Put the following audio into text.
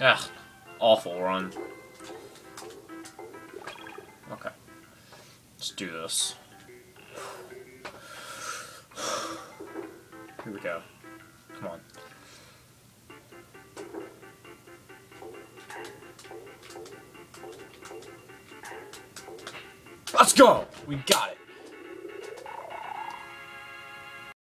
Ugh, awful run. Okay. Let's do this. Here we go. Come on. Let's go! We got it.